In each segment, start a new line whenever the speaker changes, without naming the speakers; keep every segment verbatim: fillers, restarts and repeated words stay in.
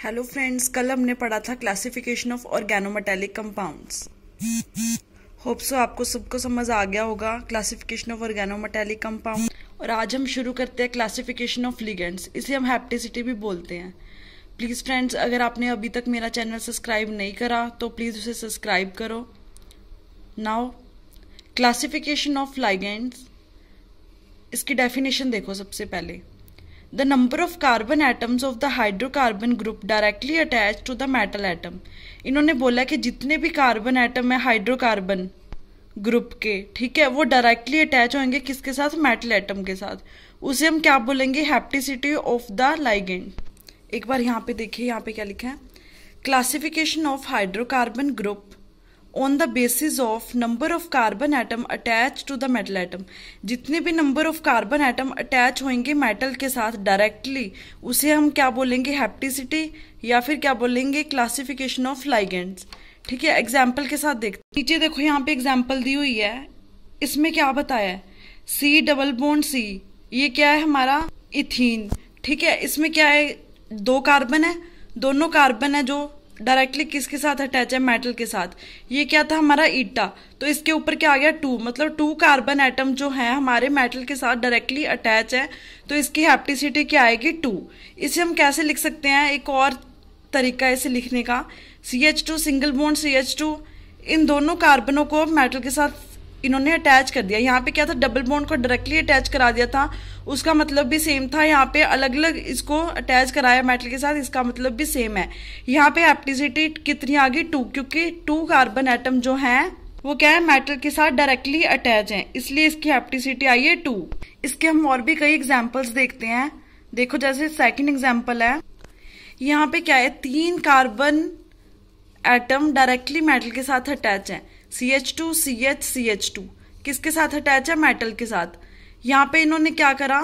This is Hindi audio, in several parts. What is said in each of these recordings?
हेलो फ्रेंड्स, कल हमने पढ़ा था classification of organometallic compounds. Hope so आपको सबको समझ आ गया होगा क्लासिफिकेशन ऑफ ऑर्गेनोमेटेलिक कंपाउंड। और आज हम शुरू करते हैं क्लासिफिकेशन ऑफ लिगेंड्स, इसे हम हैप्टिसिटी भी बोलते हैं। प्लीज़ फ्रेंड्स, अगर आपने अभी तक मेरा चैनल सब्सक्राइब नहीं करा तो प्लीज़ उसे सब्सक्राइब करो। नाउ क्लासिफिकेशन ऑफ लिगेंड्स, इसकी डेफिनेशन देखो। सबसे पहले The number of carbon atoms of the hydrocarbon group directly attached to the metal atom। इन्होंने बोला कि जितने भी कार्बन एटम है हाइड्रोकार्बन ग्रुप के, ठीक है, वो डायरेक्टली अटैच होंगे किसके साथ? मेटल एटम के साथ। उसे हम क्या बोलेंगे? Hapticity of the ligand. एक बार यहाँ पे देखिए, यहाँ पे क्या लिखा है? Classification of hydrocarbon group on the basis of number of carbon atom attach to the metal atom. जितने भी number of carbon atom attach होंगे मेटल के साथ डायरेक्टली, उसे हम क्या बोलेंगे? हैप्टिसिटी, या फिर क्या बोलेंगे? Classification of ligands. ठीक है, एग्जाम्पल के साथ देखते। नीचे देखो, यहाँ पे एग्जाम्पल दी हुई है। इसमें क्या बताया है? सी डबल बॉन्ड सी, ये क्या है? हमारा इथीन। ठीक है, इसमें क्या है? दो कार्बन है, दोनों कार्बन है जो डायरेक्टली किसके साथ अटैच है? मेटल के साथ। ये क्या था? हमारा ईटा। तो इसके ऊपर क्या आ गया? टू, मतलब टू कार्बन एटम जो है हमारे मेटल के साथ डायरेक्टली अटैच है, तो इसकी हैप्टिसिटी क्या आएगी? टू। इसे हम कैसे लिख सकते हैं? एक और तरीका इसे लिखने का, C H two single bond C H two, इन दोनों कार्बनों को मेटल के साथ इन्होंने अटैच कर दिया। यहाँ पे क्या था? डबल बॉन्ड को डायरेक्टली अटैच करा दिया था, उसका मतलब भी सेम था। यहाँ पे अलग अलग इसको अटैच कराया मेटल के साथ, इसका मतलब भी सेम है। यहाँ पे हैप्टिसिटी कितनी आ गई? टू, क्योंकि टू कार्बन एटम जो हैं वो क्या है? मेटल के साथ डायरेक्टली अटैच हैं, इसलिए इसकी हैप्टिसिटी आई है टू। इसके हम और भी कई एग्जाम्पल्स देखते हैं। देखो, जैसे सेकेंड एग्जाम्पल है, यहाँ पे क्या है? तीन कार्बन एटम डायरेक्टली मेटल के साथ अटैच है। C H two C H C H two किसके साथ अटैच है? मेटल के साथ। यहाँ पे इन्होंने क्या करा?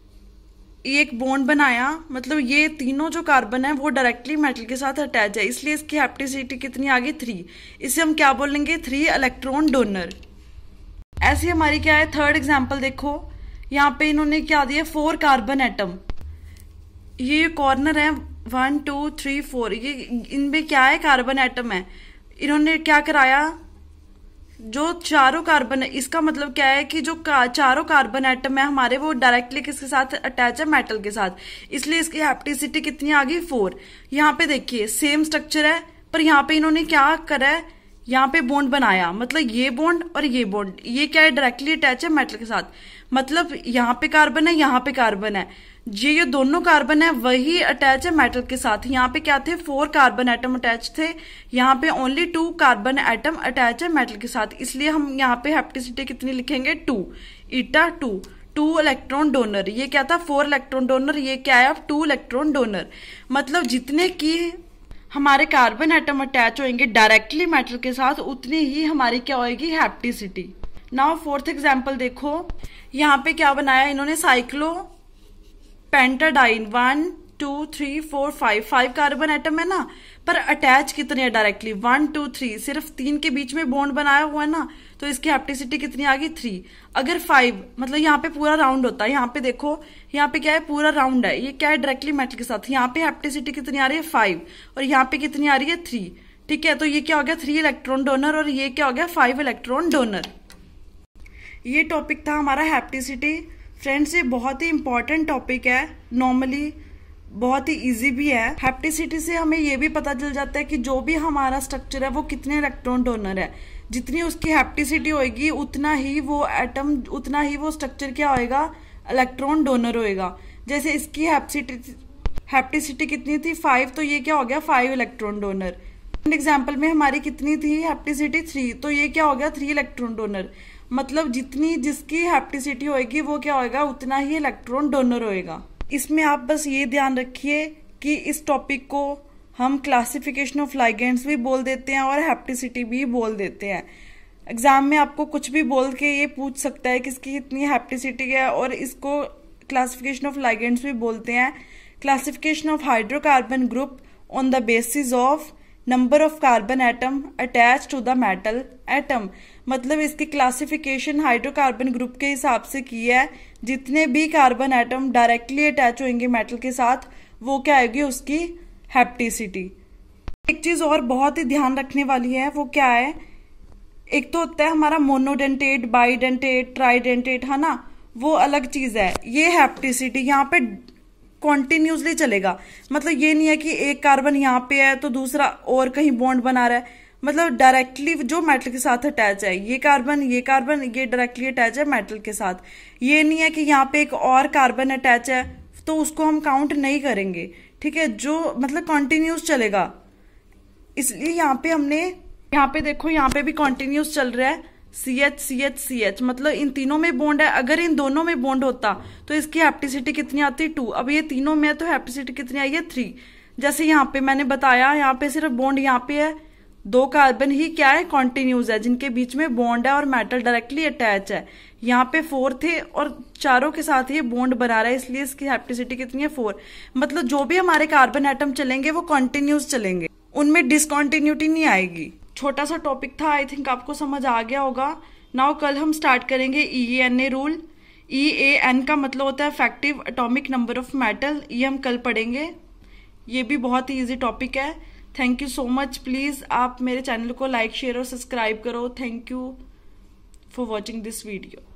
एक बॉन्ड बनाया, मतलब ये तीनों जो कार्बन है वो डायरेक्टली मेटल के साथ अटैच है, इसलिए इसकी हैप्टिसिटी कितनी आ गई? थ्री। इसे हम क्या बोलेंगे? Three electron donor. ऐसी हमारी क्या है? थर्ड एग्जाम्पल देखो, यहाँ पे इन्होंने क्या दिया? Four carbon atom. ये कॉर्नर है, वन टू थ्री फोर, ये इनमें क्या है? कार्बन एटम है। इन्होंने क्या कराया? जो चारों कार्बन है, इसका मतलब क्या है कि जो का, चारों कार्बन एटम है हमारे, वो डायरेक्टली किसके साथ अटैच है? मेटल के साथ, इसलिए इसकी हैप्टिसिटी कितनी आ गई? फोर। यहाँ पे देखिए सेम स्ट्रक्चर है, पर यहाँ पे इन्होंने क्या करा है? यहाँ पे बॉन्ड बनाया, मतलब ये बॉन्ड और ये बॉन्ड, ये क्या है? डायरेक्टली अटैच है मेटल के साथ। मतलब यहाँ पे कार्बन है, यहाँ पे कार्बन है, ये ये दोनों कार्बन है वही अटैच है मेटल के साथ। यहाँ पे क्या थे? फोर कार्बन एटम अटैच थे, यहाँ पे only two carbon atom attach है मेटल के साथ, इसलिए हम यहाँ पे हैप्टिसिटी कितनी लिखेंगे? Two. Eta two, two electron donor. ये क्या था? फोर इलेक्ट्रॉन डोनर, ये क्या है? अब टू इलेक्ट्रॉन डोनर। मतलब जितने की हमारे कार्बन एटम अटैच होंगे डायरेक्टली मेटल के साथ, उतनी ही हमारी क्या होगी? हैप्टिसिटी। नाउ फोर्थ एग्जाम्पल देखो, यहाँ पे क्या बनाया इन्होंने? Cyclopentadiene, one two three four five, five carbon atom है ना, पर अटैच कितने हैं डायरेक्टली? वन टू थ्री, सिर्फ तीन के बीच में बॉन्ड बनाया हुआ है ना, तो इसकी हैप्टिसिटी कितनी आ गई? थ्री। अगर फाइव, मतलब यहाँ पे पूरा राउंड होता है, यहाँ पे देखो, यहाँ पे क्या है? पूरा राउंड है, ये क्या है? डायरेक्टली मेटल के साथ। यहाँ पे हैप्टिसिटी कितनी आ रही है? फाइव, और यहाँ पे कितनी आ रही है? थ्री। ठीक है, तो ये क्या हो गया? थ्री इलेक्ट्रॉन डोनर, और ये क्या हो गया? Five electron donor. ये टॉपिक था हमारा हैप्टिसिटी। फ्रेंड्स, ये बहुत ही इंपॉर्टेंट टॉपिक है, नॉर्मली बहुत ही इजी भी है। हैप्टिसिटी से हमें ये भी पता चल जाता है कि जो भी हमारा स्ट्रक्चर है वो कितने इलेक्ट्रॉन डोनर है। जितनी उसकी हैप्टिसिटी होगी उतना ही वो एटम, उतना ही वो स्ट्रक्चर क्या होएगा? इलेक्ट्रॉन डोनर होएगा। जैसे इसकी हैप्टिसिटी हैप्टिसिटी कितनी थी? फाइव, तो ये क्या हो गया? Five electron donor. एग्जाम्पल में हमारी कितनी थी हैप्टिसिटी? थ्री, तो ये क्या हो गया? Three electron donor. मतलब जितनी जिसकी हैप्टिसिटी होएगी वो क्या होएगा? उतना ही इलेक्ट्रॉन डोनर होएगा। इसमें आप बस ये ध्यान रखिए कि इस टॉपिक को हम क्लासिफिकेशन ऑफ लिगेंड्स भी बोल देते हैं और हैप्टिसिटी भी बोल देते हैं। एग्जाम में आपको कुछ भी बोल के ये पूछ सकता है कि इसकी कितनी हैप्टिसिटी है, और इसको क्लासिफिकेशन ऑफ लिगेंड्स भी बोलते हैं। Classification of hydrocarbon group on the basis of number of carbon atom attach to the metal atom. मतलब इसकी क्लासिफिकेशन हाइड्रोकार्बन ग्रुप के हिसाब से की है। जितने भी कार्बन एटम डायरेक्टली अटैच होंगे मेटल के साथ, वो क्या आएगी? उसकी हैप्टिसिटी। एक चीज और बहुत ही ध्यान रखने वाली है, वो क्या है, एक तो होता है हमारा मोनोडेंटेट, बाइडेंटेट, ट्राइडेंटेट, है ना, वो अलग चीज है। ये हैप्टिसिटी यहाँ पे कॉन्टिन्यूसली चलेगा, मतलब ये नहीं है कि एक कार्बन यहाँ पे है तो दूसरा और कहीं बॉन्ड बना रहा है, मतलब डायरेक्टली जो मेटल के साथ अटैच है, ये कार्बन ये कार्बन ये डायरेक्टली अटैच है मेटल के साथ। ये नहीं है कि यहाँ पे एक और कार्बन अटैच है तो उसको हम काउंट नहीं करेंगे, ठीक है, जो मतलब कॉन्टिन्यूस चलेगा। इसलिए यहाँ पे हमने, यहाँ पे देखो यहाँ पे भी कॉन्टिन्यूस चल रहा है, C H C H C H, मतलब इन तीनों में बॉन्ड है। अगर इन दोनों में बॉन्ड होता तो इसकी हैप्टिसिटी कितनी आती, टू। अब ये तीनों में है तो हैप्टिसिटी कितनी आई है, थ्री। जैसे यहाँ पे मैंने बताया, यहाँ पे सिर्फ बॉन्ड यहाँ पे है, दो कार्बन ही क्या है, कॉन्टिन्यूस है, जिनके बीच में बॉन्ड है और मेटल डायरेक्टली अटैच है। यहाँ पे फोर थे और चारों के साथ ये बॉन्ड बना रहा है, इसलिए इसकी हैप्टिसिटी कितनी है, फोर। मतलब जो भी हमारे कार्बन एटम चलेंगे वो कॉन्टिन्यूस चलेंगे, उनमें डिसकॉन्टिन्यूटी नहीं आएगी। छोटा सा टॉपिक था, आई थिंक आपको समझ आ गया होगा। नाउ कल हम स्टार्ट करेंगे E A N A rule. E A N का मतलब होता है effective atomic number of metal, ये हम कल पढ़ेंगे। ये भी बहुत ही इजी टॉपिक है। Thank you so much. Please आप मेरे चैनल को लाइक शेयर और सब्सक्राइब करो। Thank you for watching this video.